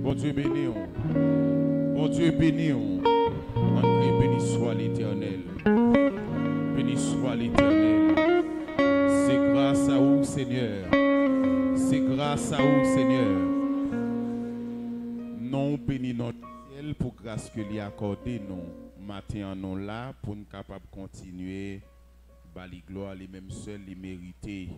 Bon Dieu béni. Bon Dieu béni. On crie béni soit l'Éternel. Béni soit l'Éternel. C'est grâce à vous, Seigneur. C'est grâce à vous, Seigneur. Non béni notre ciel pour grâce que lui accordé nous. Matin nous là pour nous capable continuer. Bali gloire les mêmes seuls les mérités.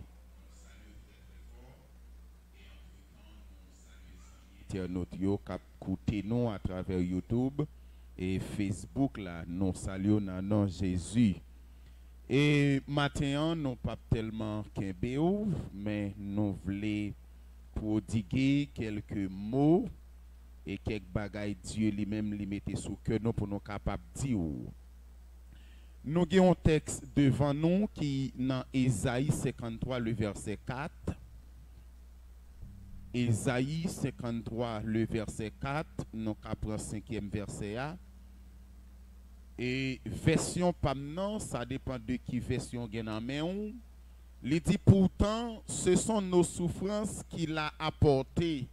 Internautes yo k'ap koute nous à travers YouTube et Facebook là nous saluons dans nom Jésus. Et matin nous pas tellement kembe ou mais nous voulons prodiguer quelques mots et quelques bagailles Dieu lui-même lui mettait sous cœur nous pour nous capable dire. Nous avons un texte devant nous qui dans Ésaïe 53 le verset 4. Ésaïe 53, le verset 4, nous avons 5e verset. Et version Pamnan, ça dépend de qui version gen en main. Il dit pourtant, ce sont nos souffrances qu'il a apportées.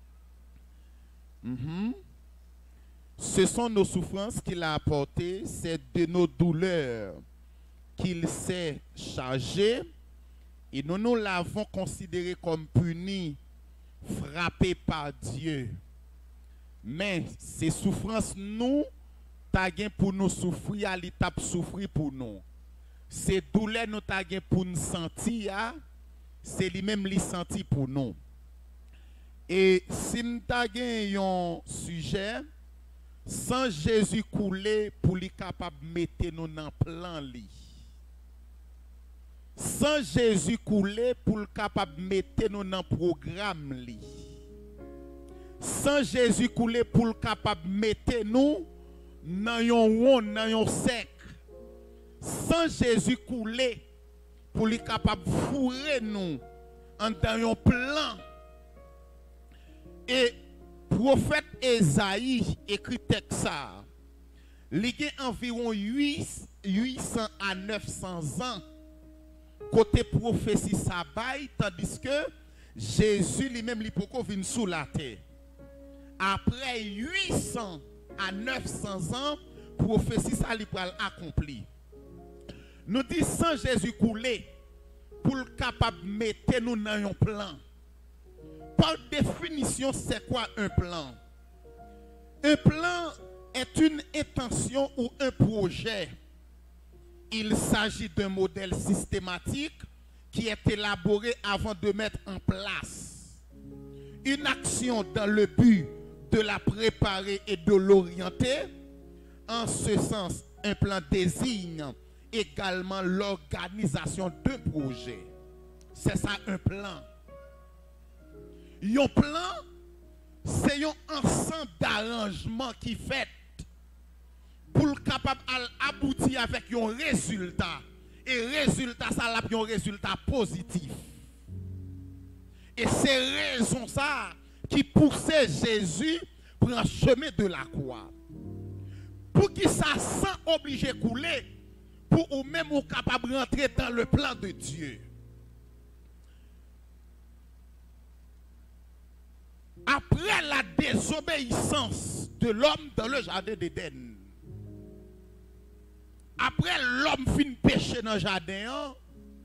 Ce sont nos souffrances qu'il a apportées, c'est de nos douleurs qu'il s'est chargé. Et nous l'avons considéré comme puni, frappé par Dieu. Mais ces souffrances, nous, t'as pour nous souffrir, l'étape souffrir pour nous. Ces douleurs, nous t'as pour nous sentir, c'est lui-même les sentir pour nous. Et si nous t'as un sujet, sans Jésus couler pour lui capable de mettre nous dans le plan li. Sans Jésus couler pour le capable de mettre nous dans le programme li. Sans Jésus couler pour le capable de mettre nous dans un sec. Sans Jésus couler pour le capable de fourrer nous dans un plan. Et prophète Ésaïe écrit texte ça. Il y a environ 800 à 900 ans côté prophétie ça baille, tandis que Jésus lui-même lui poko vient sous la terre. Après 800 à 900 ans, prophétie ça lui pral accompli. Nous disons sans Jésus couler pour le capable mettre nous dans un plan. Par définition, c'est quoi un plan? Un plan est une intention ou un projet. Il s'agit d'un modèle systématique qui est élaboré avant de mettre en place une action dans le but de la préparer et de l'orienter. En ce sens, un plan désigne également l'organisation d'un projet. C'est ça un plan. Un plan, c'est un ensemble d'arrangements qui fait pour le capable d'aboutir avec un résultat. Et résultat, ça a un résultat positif. Et c'est raison ça qui poussait Jésus pour un chemin de la croix. Pour qu'il ça sans obligé couler, pour ou même ou capable de rentrer dans le plan de Dieu. Après la désobéissance de l'homme dans le jardin d'Éden, après l'homme fin péché dans le jardin,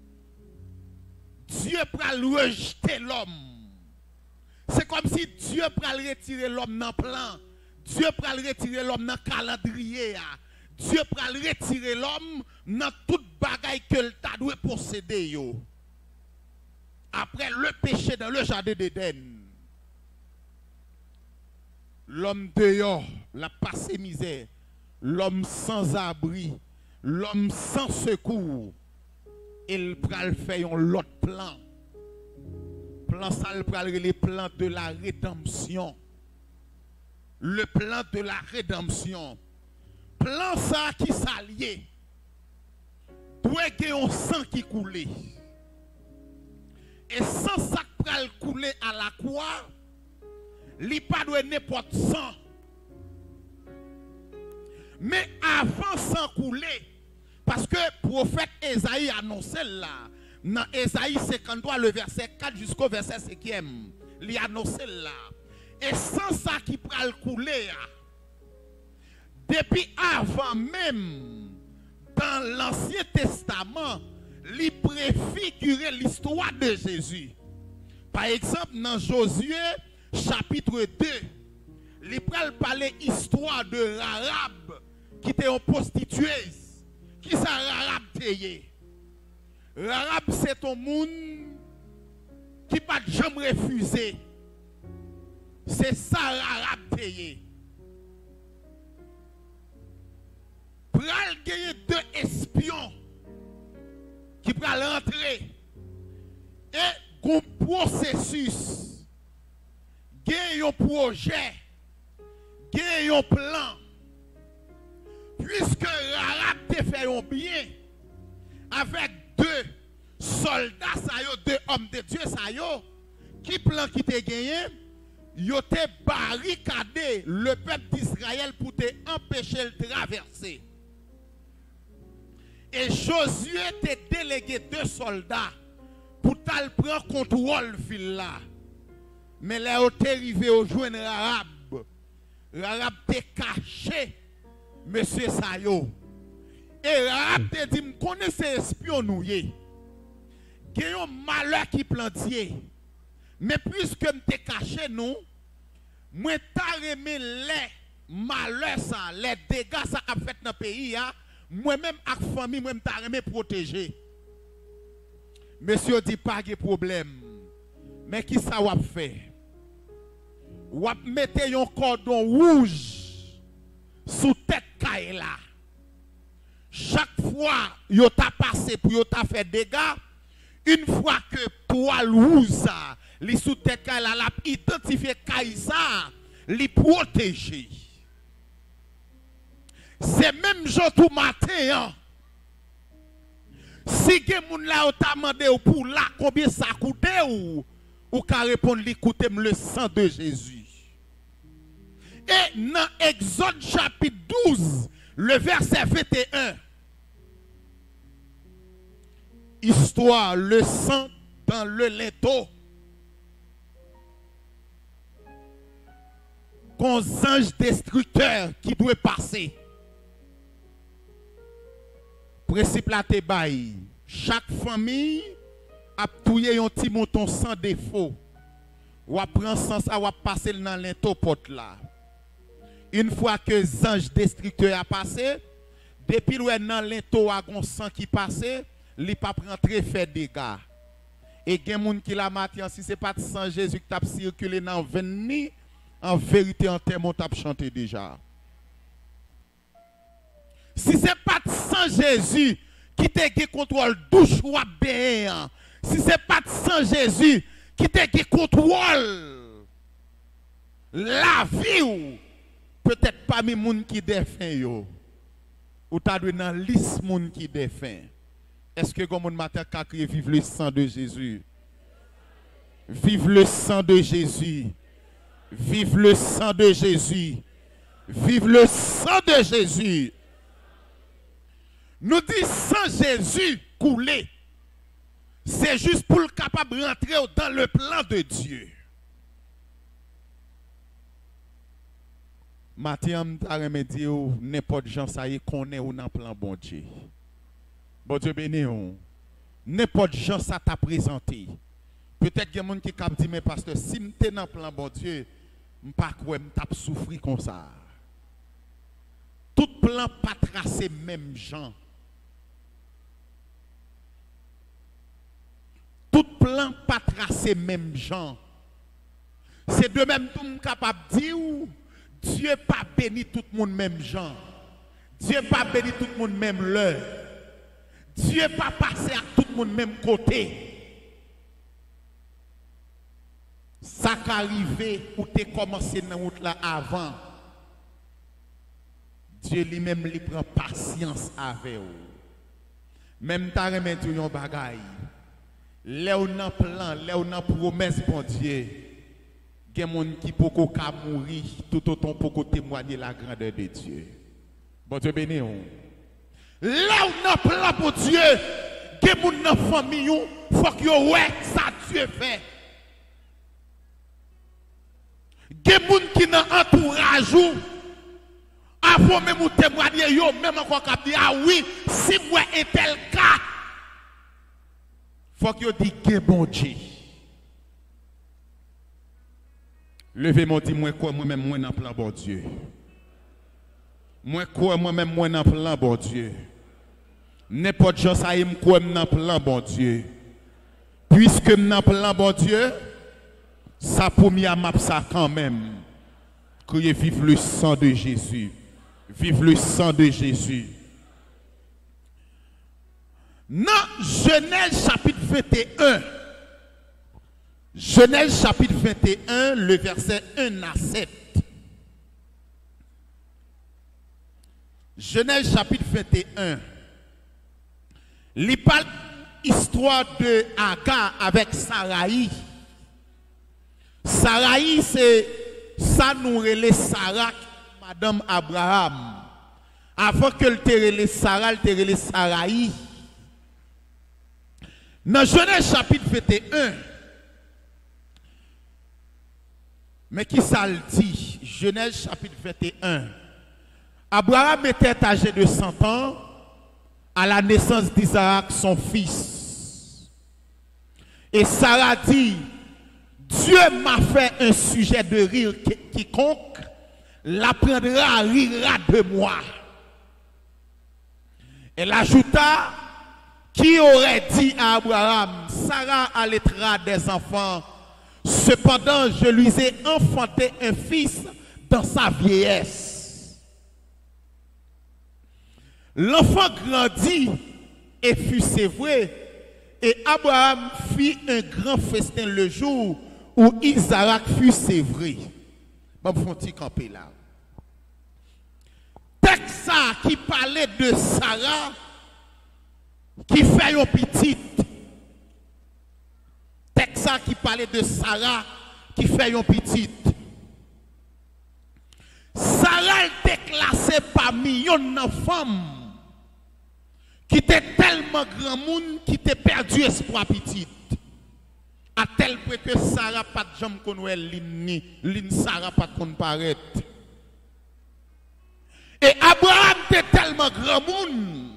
Dieu pral rejeter l'homme. C'est comme si Dieu pral retirer l'homme dans le plan. Dieu pral retirer l'homme dans le calendrier. Dieu pral retirer l'homme dans toute bagaille que le ta doit posséder. Après le péché dans le jardin d'Éden. L'homme dehors, la passé misère, l'homme sans abri, l'homme sans secours, il pral faire un autre plan. Plan ça, il pral les plans de la rédemption. Le plan de la rédemption. Plan ça qui s'allie. Doit qu'il y ait un sang qui coule. Et sans ça qui pral couler à la croix, li pas doit n'importe sang. Mais avant sans couler, parce que le prophète Ésaïe annonçait là, dans Ésaïe 53, le verset 4 jusqu'au verset 5e, il annonçait là. Et sans ça qui pral couler, depuis avant même, dans l'Ancien Testament, il préfigurait l'histoire de Jésus. Par exemple, dans Josué, chapitre 2, il pral parler histoire de Rahab, qui était une prostitueuse. Qui ça Rahab teye? Rahab, c'est un monde qui pas jamais refusé. C'est ça Rahab teye. Pral gagner deux espions qui pral rentrer et un processus, gagner un projet, gagner un plan. Puisque Rahab te fait un bien avec deux soldats, deux hommes de Dieu, qui plan qui te gagné, yo te barricadé le peuple d'Israël pour te empêcher de traverser. Et Josué te délégué deux soldats pour te prendre contrôle ville là. Mais là, où t'es arrivé au joint Rahab, Rahab te caché, monsieur Sayo. Et Rahab te dit, je connais ces espions nous. Il y a un malheur qui plantier. Mais puisque je t'ai caché nous, moi t'ai remis les malheurs, les dégâts ça a fait dans le pays, moi-même avec la famille, moi t'ai remis protéger. Monsieur dit pas de problème. Mais qui ça va faire? Vous mettez un cordon rouge sous tête là. Chaque fois yo t'a passé pour yo t'a fait dégâts, une fois que toile rouge ça, li sous tête là l'a identifié ça, li protéger. C'est même jour tout matin. Si gen moun la ou t'a demandé pour là combien ça coûte ou ka répondre li coûte le sang de Jésus. Et dans Exode chapitre 12, le verset 21, histoire, le sang dans le linteau, qu'on ange destructeur qui doit passer. Principe la te bail. Chaque famille a touillé un petit mouton sans défaut. Ou prend sans ça, ou passer dans le linteau porte là. Une fois que l'ange destructeur a passé, depuis le dans l'into a un sang qui passe, il pas rentrer faire dégâts. Et il y a des gens qui la matin, si ce n'est pas de sang Jésus qui a circulé dans 20 nuits, en vérité, en termes, on t'a chanté déjà. Si ce n'est pas de sang Jésus qui te contrôle douche ou bien, si ce n'est pas de sang Jésus qui te contrôle la vie ou peut-être pas mes gens qui défend yo ou t'as dans la liste moun qui défend. Est-ce que comme matin qu'a crié vive le sang de Jésus? Vive le sang de Jésus. Vive le sang de Jésus. Vive le sang de Jésus. Nous disons sans Jésus couler. C'est juste pour le capable de rentrer dans le plan de Dieu. Mathieu, je dire n'importe gens ça y connaît ou dans plan bon Dieu. Bon Dieu béni ou. N'importe gens ça t'a présenté. Peut-être qu'il y a des gens qui cap dit mais pasteur si m'étais dans plan bon Dieu, m'pas quoi m't'a souffrir comme ça. Tout plan pas tracé même gens. Tout plan pas tracé même gens. C'est de même tout capable de dire Dieu pas béni tout le monde même gens. Dieu pas béni tout le monde même l'heure. Dieu pas passé à tout le monde même côté. Ça qui arrivé ou t'es commencé dans la route là avant. Dieu lui-même lui prend patience avec vous. Même ta remettre yon bagay. Là où nan plan, là où nan promesse bon Dieu. Il y a des gens qui peuvent mourir tout autant pour témoigner la grandeur de Dieu. Bon Dieu béni. Là où on a plan pour Dieu, il y a des gens dans la famille, il faut que ouais, ça Dieu fait. Il des gens qui dans entourage ou avant même ou témoigner yo même encore cap dire ah oui si moi est tel cas faut que yo dit que bon Dieu. Levez-moi dit moi quoi moi-même moi dans plan bon Dieu. Moi quoi moi-même moi dans plan bon Dieu. N'importe gens ça aime quoi dans plan bon Dieu. Puisque dans plan bon Dieu, ça pour m'y map ça quand même. Criez vive le sang de Jésus. Vive le sang de Jésus. Dans Genèse chapitre 21. Genèse chapitre 21, le verset 1 à 7. Genèse chapitre 21. Il parle histoire de Agar avec Sarai. Sarai, c'est ça nous relève Sarah, Madame Abraham. Avant que le relève Sarah, le relève Sarai. Dans Genèse chapitre 21, mais qui ça le dit? Genèse chapitre 21. Abraham était âgé de 100 ans à la naissance d'Isaac, son fils. Et Sarah dit, Dieu m'a fait un sujet de rire, quiconque l'apprendra, rira de moi. Elle ajouta, qui aurait dit à Abraham, Sarah allaitera des enfants, cependant je lui ai enfanté un fils dans sa vieillesse. L'enfant grandit et fut sévré, et Abraham fit un grand festin le jour où Isaac fut sévré. Bon, faut camper là. Texte qui parlait de Sarah qui fait une petite. Texte qui parlait de Sarah qui fait une petite. Sarah était classée parmi une femme qui était tellement grand monde qui était perdu espoir petite. À tel point que Sarah pas de jambe qu'on voit l'in Sarah pas qu'on paraître. Et Abraham était tellement grand monde.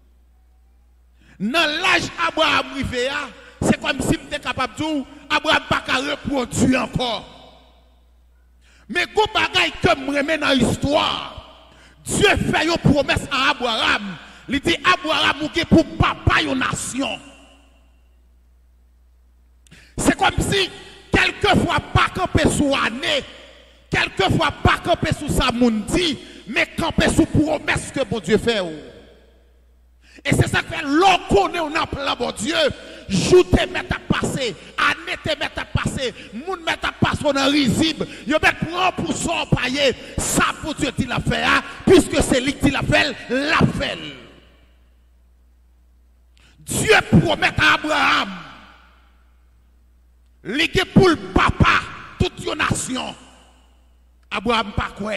Dans l'âge Abraham rivé, c'est comme si m'était capable de dire Abraham pas qu'à reproduire encore. Mais go bagay comme remet dans l'histoire. Dieu fait une promesse à Abraham. Il dit Abraham ou pour papa une nation. C'est comme si quelquefois pas camper sous année, quelquefois pas camper sous sa mundi, mais camper sous promesse que bon Dieu fait. Et c'est ça que fait l'on connaît on a plan bon Dieu. Jour te mettre à passer, année te mettre à passer, moun mettre à passer dans risible, yo met prend pour son payer, ça pour Dieu dit la fait puisque c'est lui qui l'a fait, la fait. Dieu promet à Abraham ligue pour le papa toute une nation. Abraham pas quoi.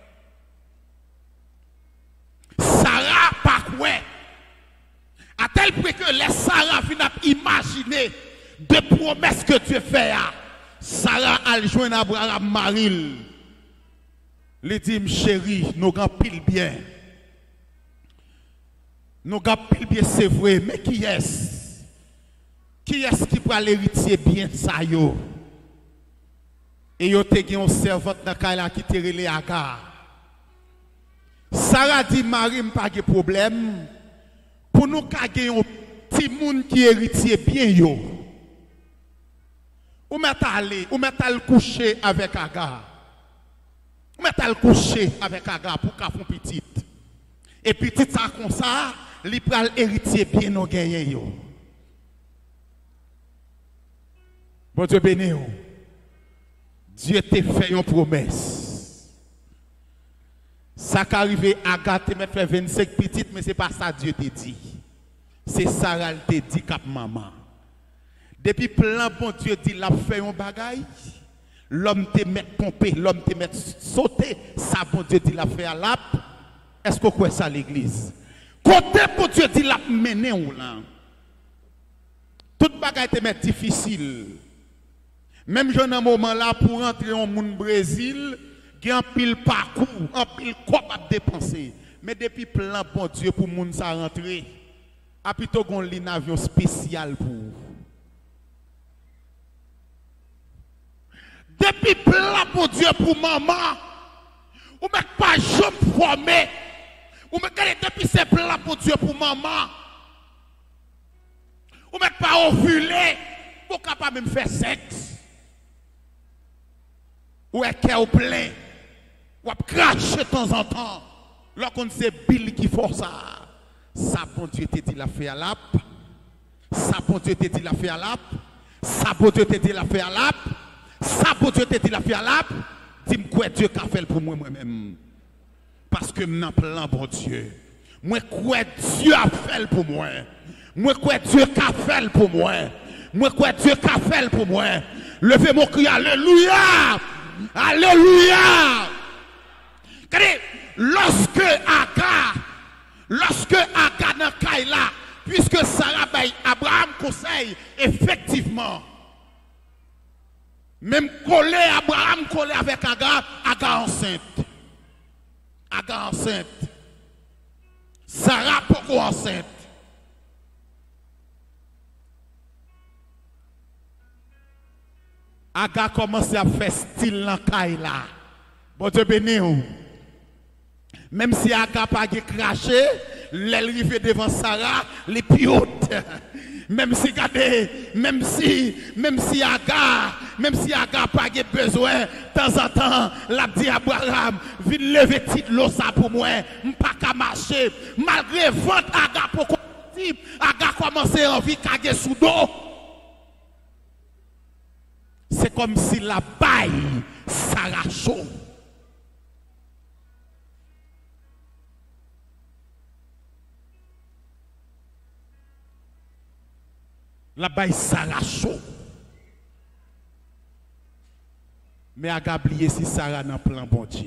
Sarah pas quoi. À tel point que les Sarah finissent imaginer de promesses que Dieu fait. Sarah a joint Abraham Maril. Il dit chérie, nous avons pile bien. Nous avons pile bien, c'est vrai, mais qui est-ce? Qui est-ce qui peut l'héritier bien ça yo? Et yo te gen une servante dans la qui te relé Agar. Sarah dit Marie pas de problème pour nous ka gen un petit monde qui héritier bien yo. Ou met aller, ou met al coucher avec Agar. Ou met al coucher avec Agar pour ka fon petite. Et petite ça comme ça, li pral héritier bien no gagner yo. Bon Dieu béni. Dieu t'a fait une promesse. Ça qui arrive à Agar te fait 25 petites, mais ce n'est pas ça Dieu t'a dit. C'est Sarah t'a dit cap maman. Depuis plein bon Dieu dit l'a fait un bagaille. L'homme te met pomper, l'homme te met sauter. Ça bon Dieu dit l'a fait à l'ap. Est-ce que vous croyez ça l'église? Côté bon Dieu dit l'a mené ou là. Toute bagaille te met difficile. Même je un moment là pour entrer au monde Brésil, il y a un pile parcours, un pile quoi à dépenser. Mais depuis plein bon Dieu pour moun ça rentrer, a plutôt qu'on lit un avion spécial pour. Depuis plein bon Dieu pour maman, ou même pas jamais formé, ou même depuis c'est plein bon Dieu pour maman, ou même pas ovulé, pour capable même faire sexe. Ou est cœur plein, ou cracher de temps en temps. Lorsqu'on sait Bill qui fait ça, ça bon Dieu te dit la fait à l'ap, ça bon Dieu te dit la fait à l'ap, ça bon Dieu te dit la fait à l'ap, ça bon Dieu te dit la fait à l'ap, dis-moi quoi Dieu qu'a fait pour moi-même. Parce que m'en plan bon Dieu. Moi quoi Dieu a fait pour moi. Moi quoi Dieu qu'a fait pour moi. Moi quoi Dieu qu'a fait pour moi. Levez mon cri, alléluia. Alléluia. Lorsque Aga dans Kaila, puisque Sarah baille Abraham conseille, effectivement, même collé Abraham collé avec Aga, Aga enceinte. Aga enceinte. Sarah pourquoi enceinte? Aga commence à faire style dans Kaila. Bon Dieu béni. Même si Aga pas craché, l'élève devant Sarah, les piotes. Même si Aga pas besoin, de temps en temps, l'a dit Abraham, viens lever petit l'eau ça pour moi, pas qu'à marcher. Malgré vente Aga pour continuer, Aga commence à envie de sous dos. C'est comme si la baille s'arrachait. La baille s'arrachait. Mais à oublier si Sarah n'a plan bon Dieu.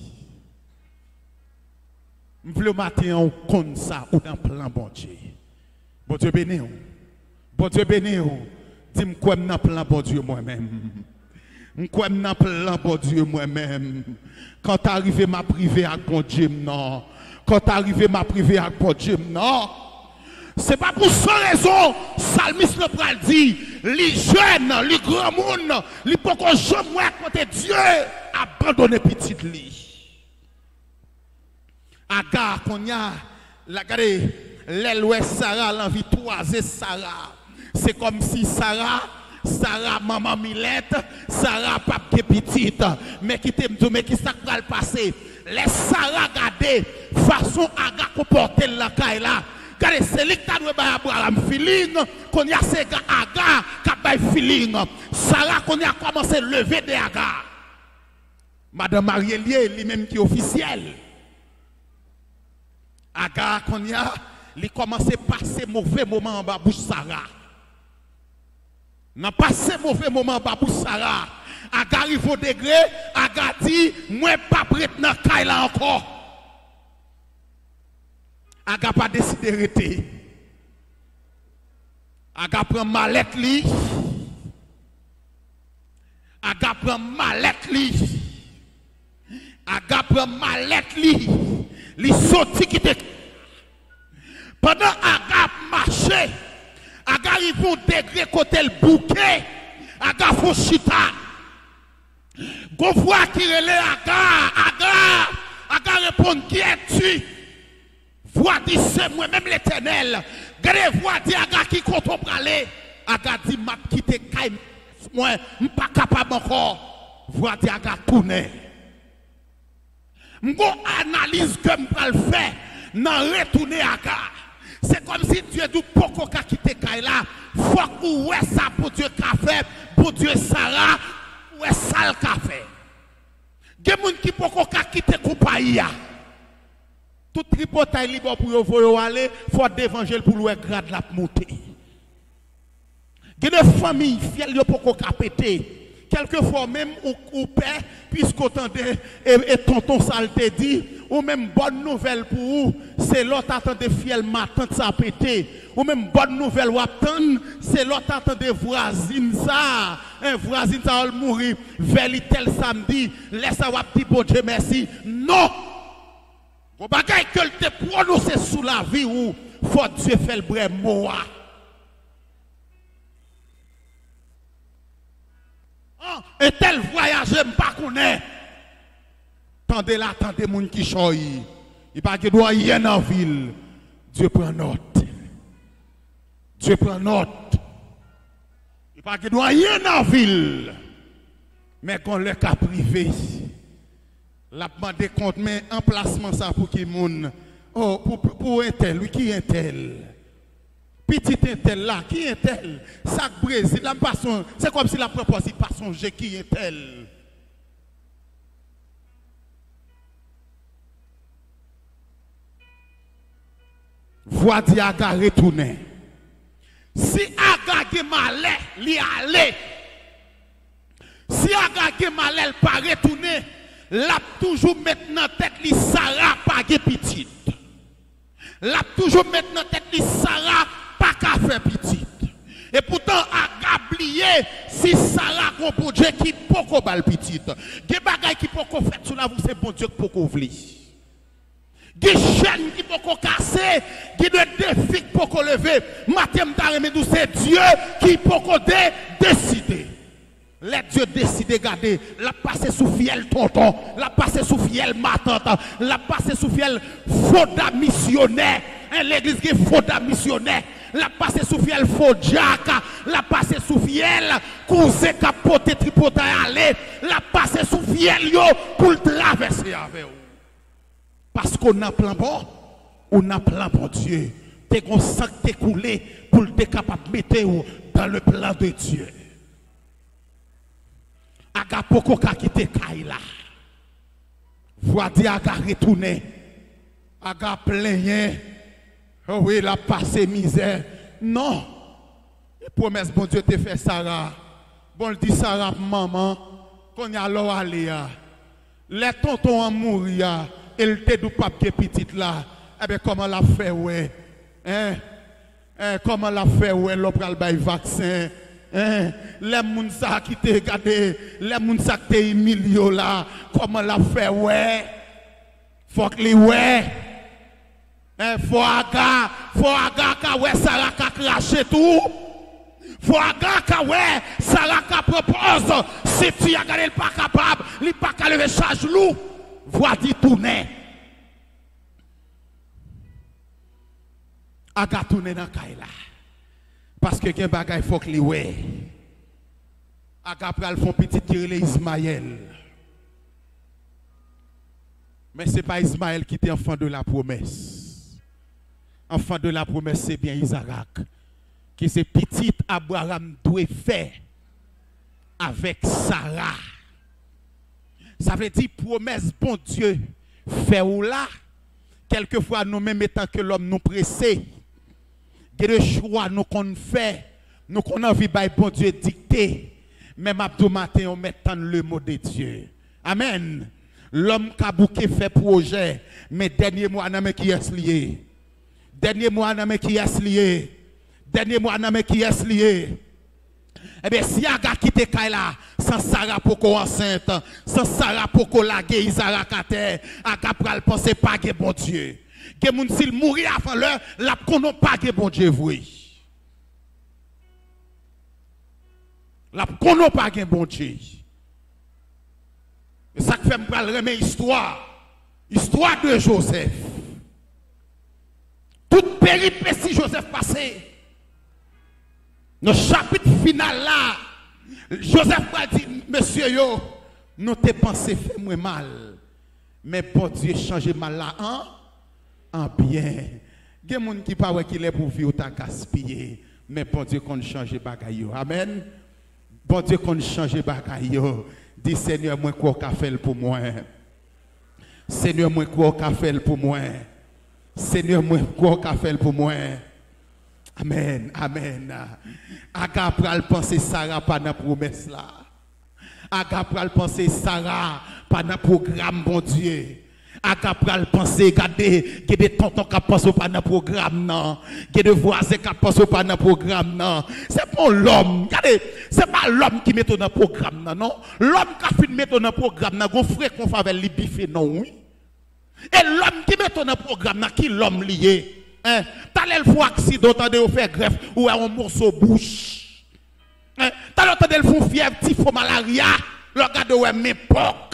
Je veux le matin on compte ça ou dans plan bon Dieu. Bon Dieu béni. Bon Dieu béni. Dis-moi quoi dans plan bon Dieu moi-même. Quoi dans plan bon Dieu moi-même. Quand arrivé ma privée avec bon Dieu non. Quand arrivé ma privée avec bon Dieu non. C'est pas pour cette raison, Salmiste le pral dit, les jeunes, les grands monde, les beaucoup jamais moi côté Dieu abandonné petit li. Agar qu'on y a, la regardez, l'ouest Sarah l'envie toiser Sarah. C'est comme si Sarah maman Milette, Sarah pape petite, mais qui t'aime tout, mais qui ça va le passer. Laisse Sarah garder façon Agar comporter la caille là. Regardez, c'est lui qui a donné Abraham feeling, qu'on y a ces gars Agar qui a feeling. Sarah qu'on y a commencé à lever des Agar. Madame Marielier, lui-même qui est officiel. Agar qu'on y a, il commencé à passer mauvais moment en bas bouche Sarah. N'a passé mauvais moment en bas bouche Sarah. Agar arrive au degré, Agar dit, moi pas prêt dans Kaila encore. Aga pas décidé de rester. Aga prend mallette li. Aga prend mallette li. Aga prend mallette li. Li sorti qui te. Pendant Aga marché, Aga arrive au degré côté le bouquet. Aga font chita. Gon voix qui relève Aga répond qui es-tu? Voix dit c'est moi-même l'Éternel. Gardez voix dit Aga qui compte pour aller. Aga dit m'a quitté Kaïm. Moi, je ne suis pas capable encore. Voix dit Aga tourner. M'go analyse que m'pral faire nan retourner Aga. C'est comme si Dieu dit poko ka quitter Kaïla. Faut que ouais ça pour Dieu qu'a fait, pour Dieu Sarah, ouais ça le qu'a fait. Gen moun qui poko ka quitter compagnie. Tout tripotaille libre pour vous aller, il faut d'évangile pour le grade la monter. Il y a des familles fielles pour qu'on péter. Quelquefois même ou père, puisqu'on entendait et tonton ça te dit, ou même bonne nouvelle pour vous, c'est l'autre attendait fiel matin ça péter. ou même bonne nouvelle ou attendre, c'est l'autre attendre voisine ça. Un voisine ça va mourir vers tel samedi, laisse ça va dire bon Dieu merci. Non. Au bagay que te prononcé sous la vie ou faut Dieu faire le vrai mot. Et tel voyage, je ne pas connaître. Tendez là, tendez moun qui choy. Il pas que doit rien en ville. Dieu prend note. Dieu prend note. Il pas que doit rien en ville. Mais quand le cas privé, la demande compte mais emplacement ça pour qui moun. Oh pour un tel, lui qui est tel. Petit tel là, qui est tel? Sac Brésil, c'est comme si la proposition pas songer qui est tel. Voix d'Aga retourner. Si Aga ge malé, li allé. Si Aga ge malé, elle pas retourner, l'a toujours maintenant tête li Sarah pas ge petite. L'a toujours maintenant tête li Sarah pas qu'à faire petite. Et pourtant, Aga oublié si Sarah gon bon Dieu qui poko bal petite. Ge bagay qui poko fait sous la vous c'est bon Dieu qui poko vli. Des chaînes qui peuvent casser, des défis qui peuvent lever. Matin, c'est Dieu qui peut décider. Les dieux décident de garder. La passer sous fiel tonton, la passer sous fiel ma tante, la passer sous fiel faux missionnaire. L'église qui est faux missionnaire. La passer sous fiel faux jack, la passer sous fiel cousin capote tripote aller, la passer sous fiel yo pour traverser avec vous. Parce qu'on a plan bon, on a plan bon Dieu. T'es qu'on sang t'es coulé pour être capable de mettre dans le plan de Dieu. Aga poko ka kite Kaila. Voix dit Aga retourner. Aga plein. Oh oui, la passé misère. Non. Et promesse bon Dieu te fait Sarah. Bon dit Sarah maman, qu'on y a l'eau aller. Les tontons en mourir. Elle te dou pas petite là. Eh bien, comment la fait, ouais? Hein? Comment la fait, ouais, l'opéral bay vaccin? Hein? Les moun sa qui te regardé, les moun sa qui te humilié là, comment la fait, ouais? Faut que les ouais. Faut aga, ka ouais, Sarah ka craché tout. Faut aga, ka ouais, Sarah ka propose. Si tu as gardé pas capable, il pas qu'à lever charge loup. Voix dit tourner. Aga tourner dans Kaila. Parce que gen bagay faut que li wè. Aga pral font petit tiré Ismaël. Mais ce n'est pas Ismaël qui était enfant de la promesse. Enfant de la promesse, c'est bien Isaac. Qui c'est petit Abraham doit faire avec Sarah. Ça veut dire promesse, bon Dieu, fait ou là. Quelquefois, nous-mêmes, étant que l'homme nous pressé, il y a des choix nous qu'on fait, nous qu'on a envie de bon Dieu dicter. Même abdou matin, on met le mot de Dieu. Amen. L'homme qui a bouqué fait projet, mais dernier mois, on a qui est lié. Dernier mois, on a qui est lié. Dernier mois, on a qui est lié. Eh bien, si Aga quitte Kaila, sans Sarah poko enceinte, sans Sarah poko laguer Isaac à terre, Aga pral penser pas que bon Dieu. Que moun s'il mourir avant l'heure, la konon pas que bon Dieu voué. La konon pas que bon Dieu. Et ça fait me pral remettre histoire de Joseph. Toute péripétie Joseph passé. Dans le chapitre final là, Joseph a dit, monsieur yo, nous te pensé fait moi mal. Mais pour Dieu changer mal là en bien. Il y a des gens qui parlent qu'il est pour vivre ta gaspiller. Mais pour Dieu qu'on change bagaille. Amen. Pour Dieu qu'on change bagaille. Dis Seigneur, moi quoi qu'a fait pour moi. Seigneur, moi quoi qu'a fait pour moi. Seigneur, moi quoi qu'a fait pour moi. Amen, amen. Aga pral penser Sarah pas dans promesse là. Aga pral penser Sarah pas dans programme bon Dieu. Agapral penser, regardez, il y a des tontons qui pensent pas dans le programme, non. Il y a des voisins qui pensent pas dans le programme, non. C'est pas l'homme, regardez, c'est pas l'homme qui met dans le programme, non. L'homme qui a fait mettre dans le programme, non, gon frère qu'on fait avec les biffes, non, oui. Et l'homme qui met dans le programme, qui l'homme lié. Hein? T'as le fois accident, t'as de faire greffe, ou un morceau bouche. Hein? T'as le font fièvre, typho malaria, le regardez, ouais, mes pocs.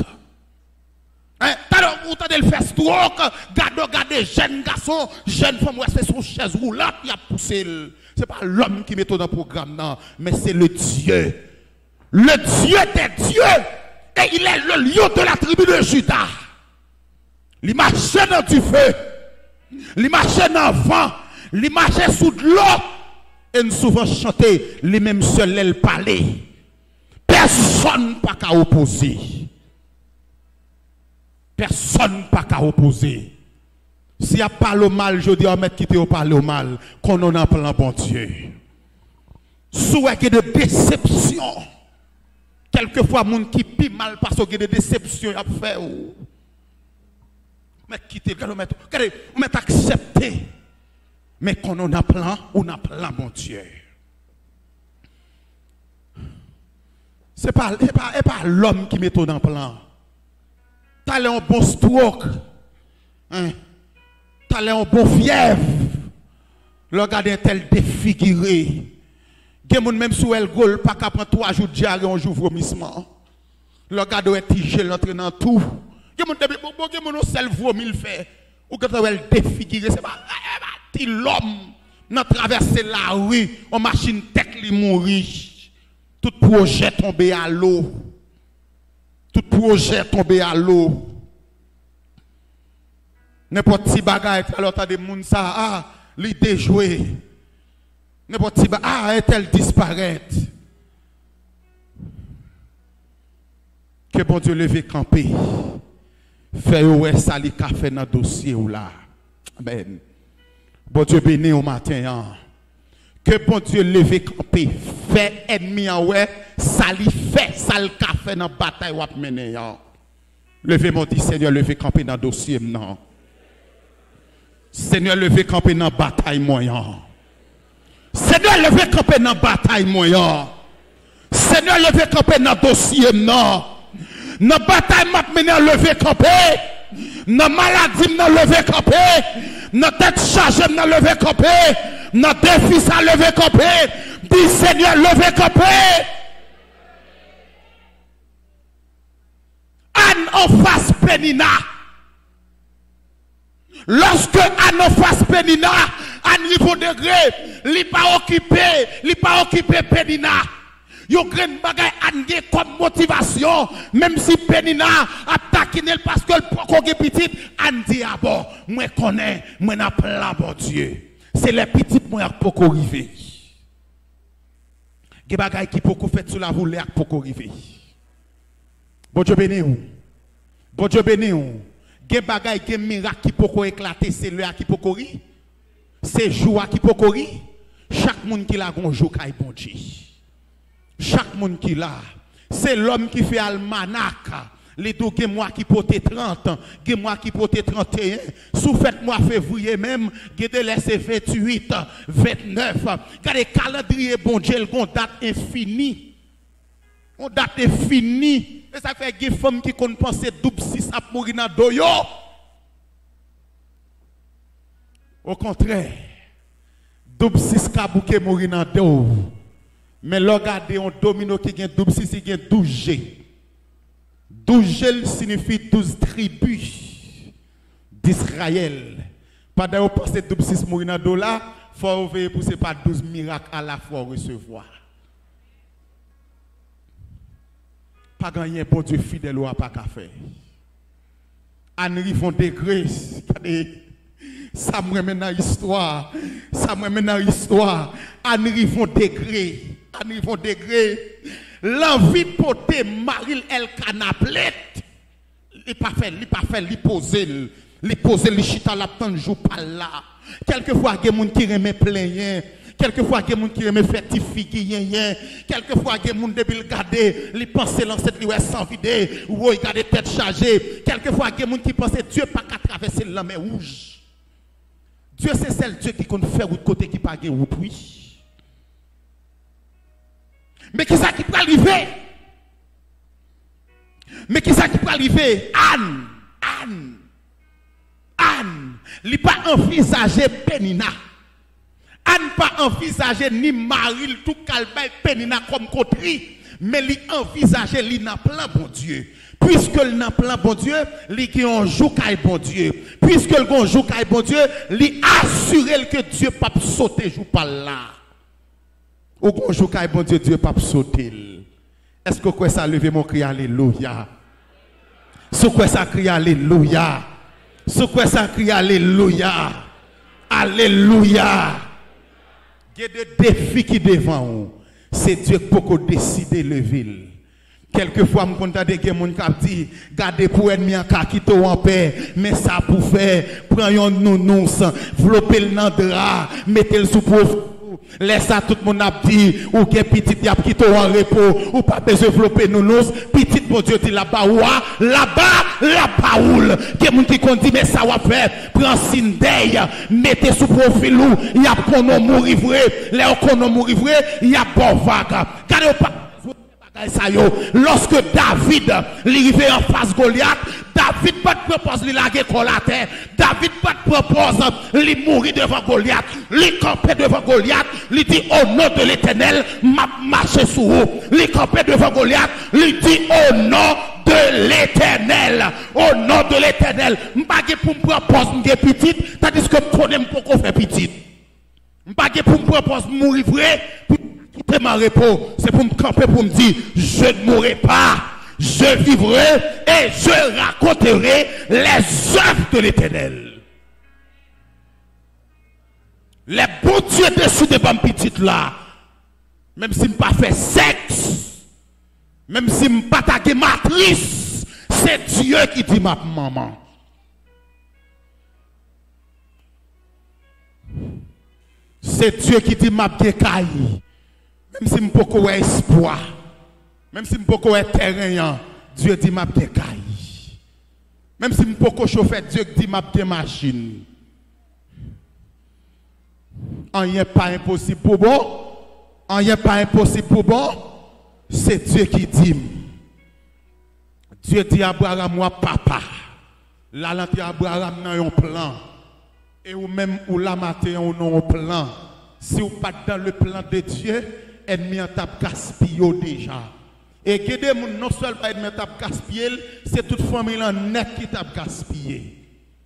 Vous avez le faire stroke, regardez, jeune garçon, jeune femme, c'est son chaise roulante, il a poussé. Ce n'est pas l'homme qui met dans le programme, non, mais c'est le Dieu. Le Dieu des dieux. Et il est le lion de la tribu de Juda. Il marche dans du feu. Il marche dans le vent. Il marche sous de l'eau. Et nous souvent chanter, les mêmes seuls, elle parler. Personne n'a pas qu'à opposer. Personne n'a pas qu'à opposer. S'il y a pas le mal, je dis, on va quitter au parler au mal, qu'on en a plein bon Dieu. Souhait de déception. Quelquefois, les gens qui pient mal parce qu'il y a des déceptions à faire. Mais quitter, on met accepter. Mais qu'on en a plein, on a plein bon Dieu. Ce n'est pas l'homme qui met tout dans le plan. T'as un bon stroke. Hein? T'as un bon fièvre. Le regard est tel défiguré. Quelqu'un même sous elle gol, pas qu'à prendre 3 jours de diarrhée, un jour vomissement. Le regard est tigé, l'entrée dans tout. Quelqu'un mon seul vomi le fait. Ou que elle défiguré, c'est pas l'homme n'a traversé la rue, en machine tech li mourir. Tout projet tombé à l'eau. Tout projet tombé à l'eau. N'importe qui bagaille, alors t'as des gens ça, ah, l'idée jouée. N'importe qui bagaille, ah, est-elle disparaître? Que bon Dieu leve camper. Fait ouais ça li ka fait dans dossier ou là. Amen. Bon Dieu béni au matin. Hein. Que bon Dieu leve camper. Fait ennemi en ouais, ça li fait ça le ka fait dans bataille ou mener. Levez mon dit Seigneur, levez camper dans dossier non. Seigneur, levez camper dans bataille moyen. Seigneur, levez camper dans bataille moyen. Seigneur, levez camper dans dossier non. Dans bataille m'a mené à lever camper. Dans maladie m'a lever camper. Dans tête chargée m'a lever camper. Dans défi ça lever camper. Dis Seigneur lever camper. Anne en face Pénina. Lorsque Anne en face Pénina, à niveau degré, il pas occupé Pénina. Yo gren bagay ande comme motivation, même si Pénina a taquiné parce que le poko petit, an dit ah bon, moi connais, moi n'a plein bon Dieu. C'est les petites moi poko rivé. Ge bagay qui poko fait sur la roule ak poko rivé. Bon Dieu béni ou. Bon Dieu béni ou. Ge bagay ge miracle qui poko éclater, c'est le qui poko ri. C'est joie qui poko ri. Chaque monde qui la gon jour kay bon Dieu. Chaque monde qui là, c'est l'homme qui fait almanach. Les deux moi qui porte 30, moi qui porte 31. Sous fête mois février même, de laisser 28, 29. Regardez calendrier bon Dieu, une date infinie. Une date infinie. Et ça fait des femmes qui connaissent penser double 6 à mourir dans doyo. Au contraire, double 6 kabouke mourir dans doyo. Mais regardez un domino qui a 12 6, il y a 12 G. 12 G signifie 12 tribus d'Israël. Pendant que vous pensez 12 6 mourir dans $, il faut veiller pour ce pas 12 miracles à la fois recevoir. Pas gagner bon Dieu fidèle ou pas qu'à faire. En arrivant degré, ça me ramène dans l'histoire. Ça me ramène dans l'histoire. En arrivant degré. À niveau degré, l'envie de porter Maril El Canaplet, il pas fait, il poser, le chita la tant jour par là. Quelquefois, il y a des gens qui remet plein, Quelquefois, il y a des gens qui aiment faire des filles, quelquefois, il y a des gens qui regardent, ils pensent l'ancêtre, ils sans vider, ou ils regardent tête chargée. Quelquefois, il y a des gens qui pensent que Dieu n'a pas qu'à traverser la mer rouge. Dieu, c'est celle Dieu qui compte faire de côté qui n'a pas de route, oui. Mais qui ça qui peut arriver? Mais qui ça qui peut arriver? Anne, il n'a pas envisagé Pénina. Anne pas envisagé ni Marie tout calme Pénina comme côté, mais il envisagé li n'a plan bon Dieu. Puisque il n'a plan bon Dieu, li qui on joue kay bon Dieu. Puisque le gon joue kay bon Dieu, li assurer que Dieu pas sauter joue pas là. Ou gon joue kay bon Dieu, Dieu pas sauter. Est-ce que quoi ça lever mon cri alléluia? Ce quoi ça crie alléluia? Ce quoi ça crie alléluia? Alléluia. Il y a des défis qui devant vous. C'est Dieu qui peut décider de lever. Quelquefois, je entends des gens qui disent, gardez pour ennemi en cas qui en paix, mais ça pour faire, prenez un nounous, vlopez le drap, mettez le sous profil. Laisse ça tout le monde a dit, ou que petit y a quitté en repos, ou pas besoin de développer nounours, petit bon Dieu dit là-bas, là-bas, oul. Que moun qui dit, mais ça va faire, prends signe d'œil, mettez sous profil ou, il y a qu'on mourir vrai, là qu'on mourir vrai, il y a bon vague. Gardez pas. Lorsque David arrivait en face Goliath, David pas de propose de laguer la terre. David pas de propose de mourir devant Goliath. Il camper devant Goliath. Il dit au nom de l'Éternel, m'a marché sous vous. Il camper devant Goliath. Il dit au nom de l'Éternel. Au nom de l'Éternel. M'bagé pour me proposer une petite, tandis que je connais pour qu'on fait petite. M'bagé pour me proposer mourir vrai. Quitter ma repos, c'est pour me camper, pour me dire, je ne mourrai pas, je vivrai et je raconterai les œuvres de l'Éternel. Les bons dieux dessus de bonnes petites là, même si je ne pas fait sexe, même si je ne pas tagué matrice, c'est Dieu qui dit ma maman. C'est Dieu qui dit ma caille. Même si je n'ai pas espoir, même si je n'ai pas terrain, Dieu dit ma caille. Même si je n'ai pas chauffeur, Dieu dit ma machine. Il n'y a pas impossible pour bon. Il n'y a pas impossible pour bon. C'est Dieu qui dit. Dieu dit à Abraham, moi papa. Là, Abraham n'a un plan. Et ou même ou la matin, on a un plan. Si vous pas dans le plan de Dieu, ennemi en tape gaspillé déjà. Et que des gens non seulement ennemi en tape gaspillé, c'est toute famille en net qui tape gaspillé.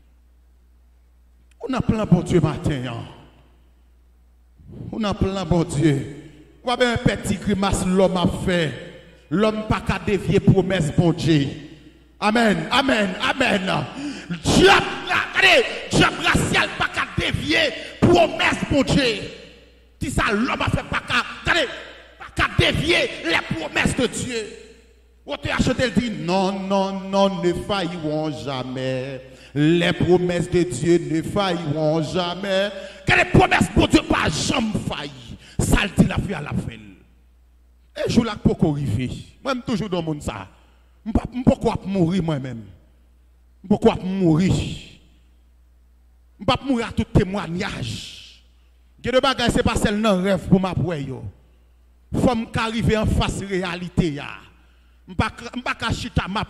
On a plein bon Dieu matin. On a plein bon Dieu. Quoi bien un petit grimace l'homme a fait. L'homme pas qu'à dévier promesse bon Dieu. Amen, amen, amen. Diable, regardez, diable racial pas qu'à dévier promesse bon Dieu. Si ça l'homme a fait pas qu'à dévier les promesses de Dieu. Vous te achetez dit non, non, non, ne failliront jamais. Les promesses de Dieu ne failliront jamais. Que les promesses de Dieu pas jamais failli. Ça le dit la vie à la fin. Et je l'ai pas arrivé. Moi-même toujours dans le monde ça. Je ne peux pas mourir moi-même. Je ne peux pas mourir. Je ne peux pas mourir à tout témoignage. Que de bagages c'est pas seulement rêve pour ma poye yo. Faut m'arriver en face réalité ya. M'pa chita m'a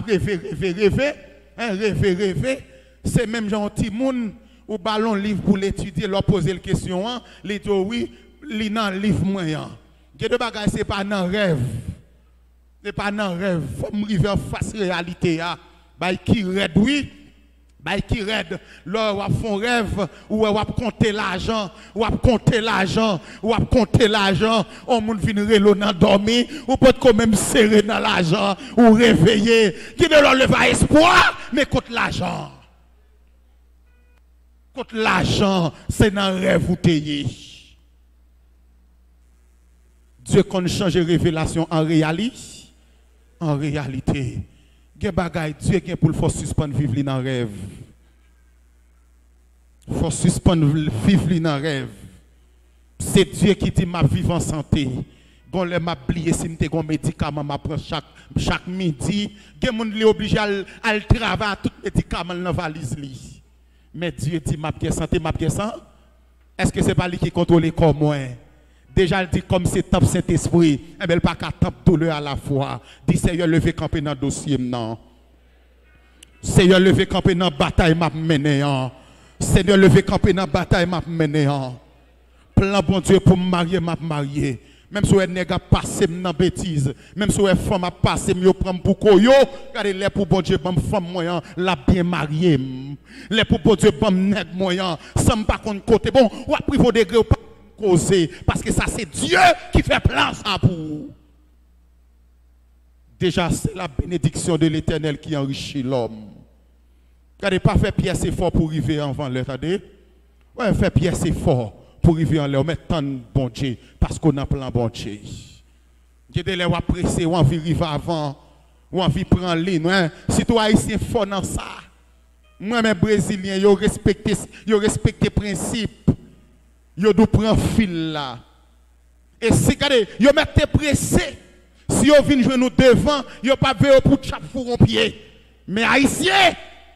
rêver. C'est même genre petit monde ou ballon livre pour l'étudier, leur poser la question hein, les dit oui, li nan livre moyen. Que de bagages c'est pas dans rêve. C'est pas dans rêve, faut m'arriver en face réalité ya. Bah qui red oui. Bah qui raide, là on font rêve ou on compter l'argent, ou on compter l'argent, ou on compter l'argent, on moun vinn relo nan dormi, ou peut quand même serrer dans l'argent ou réveiller, qui ne l'enlève pas espoir, mais contre l'argent. Contre l'argent, c'est dans rêve ou t'ayez. Dieu qu'on change révélation en réalité. En réalité. Gen bagay Dieu gen pour le faut suspendre vivre dans rêve. Faut suspendre vivre dans rêve. C'est Dieu qui dit ma vie en santé. Gon le m'a oublié si m'te gon médicament m'a prend chaque midi. Gen moun li obligé à travailler tout médicament dans valise li. Mais Dieu dit ma bien santé, ma bien santé. Est-ce que c'est pas lui qui contrôle comme moi? Déjà, il dit comme c'est top Saint-Esprit, eh bien, il pas qu'à top douleur à la fois. Dit Seigneur, levez camper dans le dossier, non. Seigneur, levez camper dans la bataille, m'a mené. Seigneur, levez camper dans la bataille, m'a mené. Plan bon Dieu pour me marier, m'a marié. Même si vous êtes passé dans bêtise, même si vous êtes femme a passé, vous prenez pour koyo, regardez les pour bon Dieu, bon femme moyen, la bien mariée. Les pour bon Dieu, bon nèg moyen, sans pas contre côté. Bon, ou après vos degrés, ou pas causer, parce que ça c'est Dieu qui fait plan ça pour vous. Déjà, c'est la bénédiction de l'Éternel qui enrichit l'homme. Regardez, pas faire pièce effort pour arriver avant l'heure, attendez. Ouais, faire pièce effort pour arriver en l'air, mettre tant de bon Dieu, parce qu'on a plein bon Dieu. J'ai des lèvres pressées, ou envie arriver avant, ou envie prendre ligne. Hein? Si toi haïtien fort dans ça, moi mes brésiliens, ils respectent les principes, ils doivent prendre fil là. Et si regardez, ils mettent pressés, si ils viennent jouer nous devant, ils ne pas veiller pour chaque four en pied. Mais haïtien,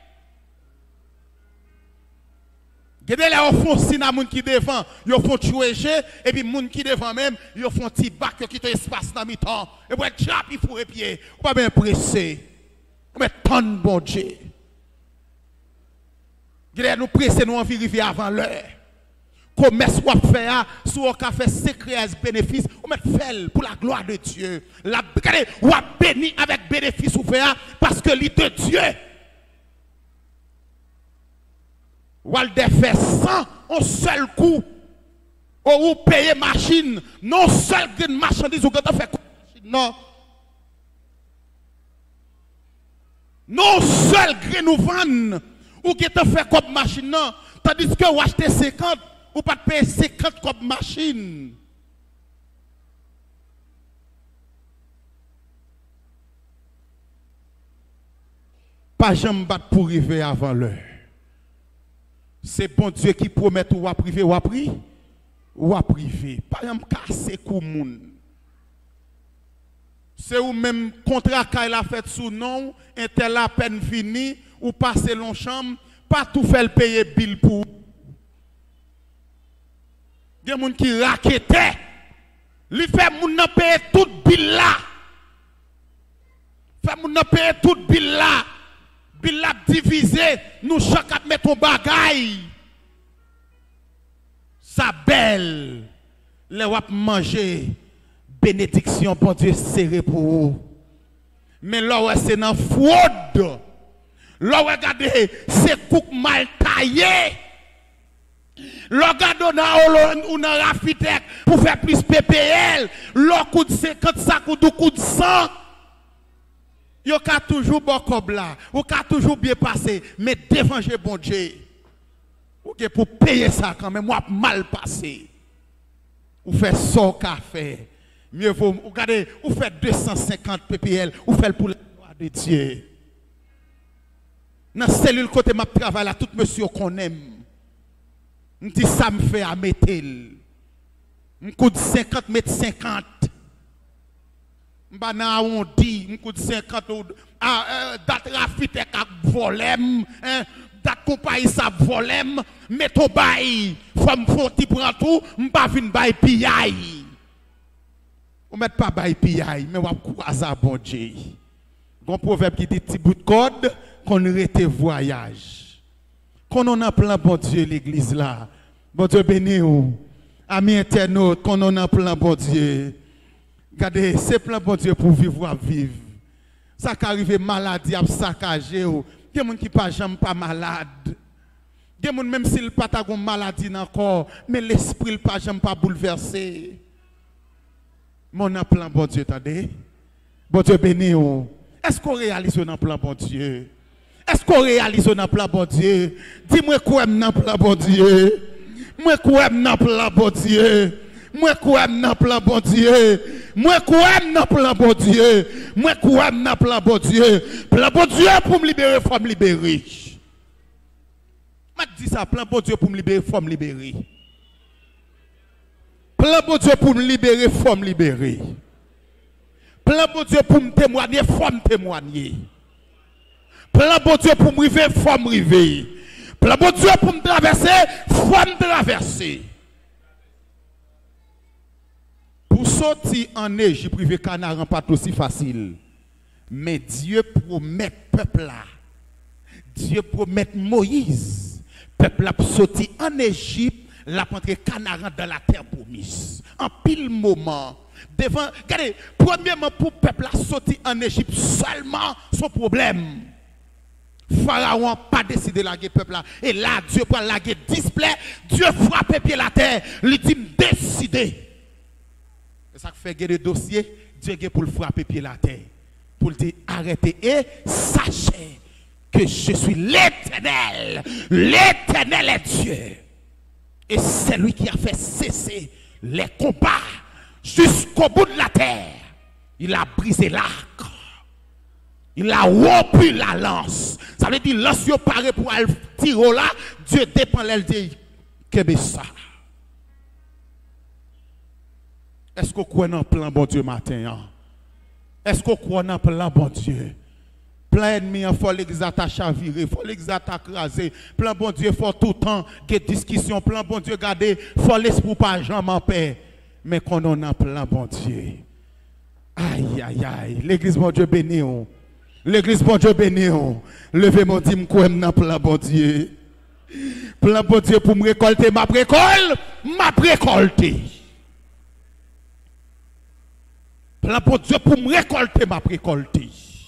regardez là, ils font si moun qui devant, ils font tuer et puis moun qui devant même, ils font petit bac qui te espace dans mi temps. Et pour être chap, il faut pied. On pas bien pressé. On met tant de bon Dieu. Regardez nous presser nous envie arriver avant l'heure. Commerce ou faire, si on a fait secret bénéfice, on met fait pour la gloire de Dieu. Regardez, on a béni avec bénéfice ou faire parce que l'île de Dieu. Ou al défaire 100 en seul coup. Ou payer machine. Non seul green marchandise ou quand on fait non. Non seul green ou vendre. Ou qui te fait comme machine non. Tandis que ou acheter 50 ou pas payer 50 comme machine. Pas jamais battre pour arriver avant l'heure. C'est bon Dieu qui promet ou à priver ou à prier. Ou à priver. Pas un casser coup moun. C'est ou même contrat qu'il a fait sous nom, intel la peine fini, ou passer long chambre, pas tout faire payer bill pour. Il y a des gens qui raquettaient. Li fait moun nan payer tout bill là. Fait moun nan payer tout bill là. Bill la divisé, nous chacun mettre un bagaille. Ça belle. Les wap manger bénédiction pour Dieu serré pour vous. Mais là c'est dans fraude. Là regardez, c'est cook mal taillé. Là regardez on a rafitek pour faire plus PPL. Là coûte 50 ça coûte 100. Yo ka toujours bon comme là, ou ka toujours bien passé, mais devant bon Dieu. Ou pour payer ça quand même, moi mal passé. Ou fait ça café. Mieux vaut, regardez, ou fait 250 ppl, ou fait pour la gloire de Dieu. Dans la cellule côté ma travail là, tout monsieur qu'on aime. On dit ça me fait à mettre. On coûte 50 mètres 50. Mbana on dit, on coûte 50 date rafite ak volem, date compagnie ça volem, mais ton bail, femme fonti prend tout, m'pa vinn bail piyay. On met pas bail piyay, mais on croise à bon Dieu. Gon proverbe qui dit petit bout de code qu'on rete voyage. Qu'on on a plein bon Dieu l'église là. Bon Dieu béni ou. Amis internautes, qu'on on a plein bon Dieu. Regardez, c'est plein bon Dieu pour vivre ou à vivre. Ça qui arrive maladie à saccager. Il y a des gens qui ne sont pas malades. Il y a des gens même s'ils n'ont pas de maladie dans le corps, mais l'esprit n'est pas jamais pas bouleversé. Mais on a plein bon Dieu, attendez. Bon Dieu béni. Est-ce qu'on réalise un plan bon Dieu? Est-ce qu'on réalise un plan bon Dieu? Dis-moi quoi un plan bon Dieu? Moi quoi un plan bon Dieu? Moi quoi n'a plan bon Dieu. Moi quoi n'a plan bon Dieu. Moi quoi n'a plan bon Dieu. Plan bon Dieu pour me libérer, faut me libérer. Je dis ça, plan bon Dieu pour me libérer, faut me libérer. Plan bon Dieu pour me libérer, faut me libérer. Plan bon Dieu pour me témoigner, faut me témoigner. Plan bon Dieu pour me river, faut me river. Plan bon Dieu pour me traverser, faut me traverser. Pour sortir en Égypte, privé canard n'est pas aussi facile. Mais Dieu promet peuple là. Dieu promet Moïse. Peuple a sorti en Égypte, l'a rentré canard dans la terre promise. En pile moment. Devant, regardez, premièrement pour peuple a sorti en Égypte seulement son problème. Pharaon n'a pas décidé de laguer peuple là. Et là, Dieu prend laguer display. Dieu frappe pied la terre. Il dit décider. Et ça fait que le dossier, Dieu est pour le frapper pied la terre. Pour le dire arrêtez et sachez que je suis l'Éternel. L'Éternel est Dieu. Et c'est lui qui a fait cesser les combats jusqu'au bout de la terre. Il a brisé l'arc. Il a rompu la lance. Ça veut dire, lance yo paré pour aller tirer là, Dieu dépend l'elle dit que ça. Est-ce qu'on croit dans le plan bon Dieu matin? Est-ce qu'on croit dans le plan bon Dieu? Plan ennemi, il faut les attacher à virer, il faut les attaquer à craser. Plan bon Dieu, il faut tout le temps que discussion. Plan bon Dieu, garder, il faut l'esprit pas jamais en paix. Mais qu'on a un plan bon Dieu. Aïe, aïe, aïe. L'église bon Dieu béni. L'église bon Dieu béni. Levez mon dit, m'kouem nan plan bon Dieu. Plan bon Dieu pour me récolter ma récolte, ma récolter. Plan bon Dieu pour me récolter ma récolter.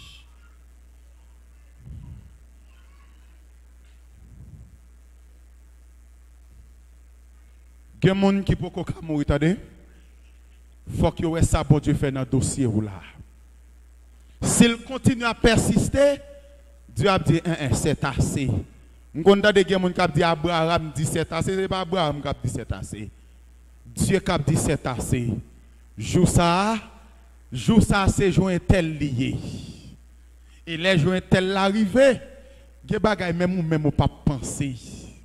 Il y a des gens qui peuvent mourir, attendez. Il faut que ça bon Dieu fait dans le dossier ou là. S'il continue à persister, Dieu a dit c'est assez. On a des gens qui dit Abraham dit c'est assez, c'est pas Abraham qui dit c'est assez. Dieu qui dit c'est assez. Jour ça c'est joint tel lié. Et les joints tel l'arrivée, des bagages même pas penser.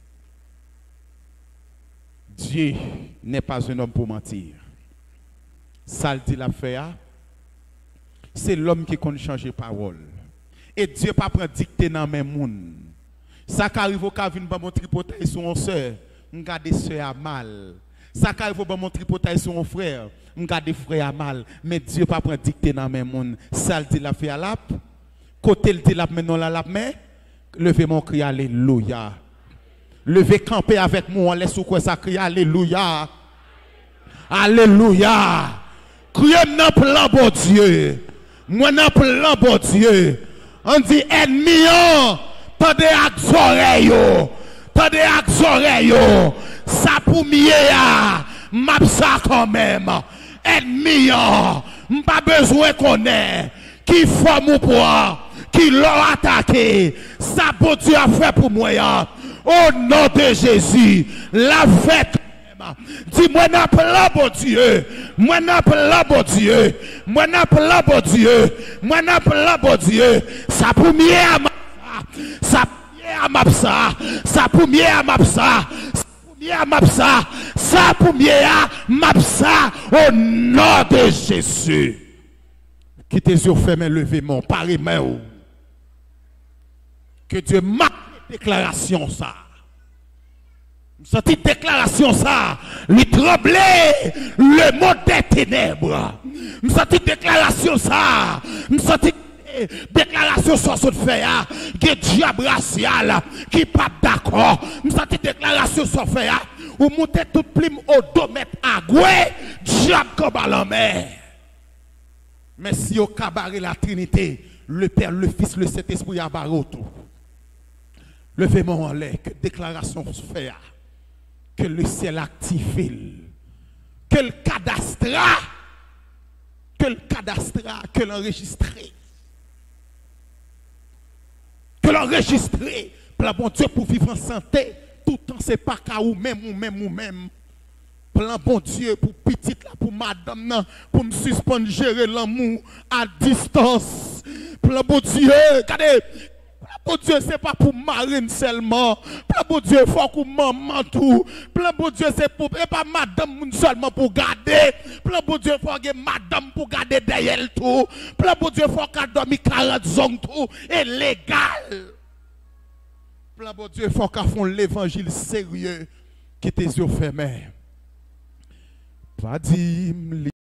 Dieu n'est pas un homme pour mentir. Ça le dit la fait, c'est l'homme qui compte changer parole. Et Dieu pas prend dicter dans mes moun. Ça qui arrive au cas vinn ba mon tripotaille sur mon sœur, m'garder sœur à mal. Ça qui arrive au ba mon tripotaille sur mon frère, m'garder frère à mal. Mais Dieu pas prend dicter dans mes moun. Ça le dit la fait à la. Côté le dit la maintenant la mais levez mon cri alléluia. Levez camper avec moi, laisse ou quoi ça crie alléluia. Alléluia. Criez dans plan bon Dieu. Moi dans plan bon Dieu. On dit ennemi, tendez avec oreilles. Tendez avec oreilles. Ça pour mieux, m'a ça quand même. Ennemi, m'pas besoin qu'on ait. Qui forme ou pour, qui l'a attaqué. Ça bon Dieu a fait pour moi. Au nom de Jésus, la fête. Dis-moi n'a pas bon Dieu. Moi n'a pas bon Dieu. Moi n'a pas bon Dieu. Moi n'a pas bon Dieu. Ça pour mieux à ma ça pour mieux à ma ça pour mieux à ma ça pour mieux à ma ça pour mieux à ma au nom de Jésus. Qui tes yeux fermés, levez mon pari main. Que Dieu marque déclaration ça. Cette déclaration ça, lui trembler le monde des ténèbres. Cette déclaration ça, cette déclaration sur ce fait que diable racial qui pas d'accord. Cette déclaration sur fait ou monter toute plume au dos mettre à goué, diable comme à la mer. Mais si au cabaret la Trinité, le Père, le Fils, le Saint-Esprit à baroto. Levez-moi en l'air, que déclaration se fait, que le ciel active, que le cadastre, que l'enregistré, plan bon Dieu pour vivre en santé, tout le temps c'est pas qu'à ou même. Plan bon Dieu pour petite là, pour madame, pour me suspendre gérer l'amour à distance. Plan bon Dieu, regardez. Bon Dieu, c'est pas pour marine seulement. Plan bon Dieu, faut que maman tout. Plan bon Dieu, c'est pour et pas madame seulement pour garder. Plan bon Dieu, faut que madame pour garder derrière tout. Plan bon Dieu, faut qu'elle dorme 40 zones tout et légal. Plan bon Dieu, faut qu'elle fasse l'évangile sérieux qui tes yeux fermés. Pas dit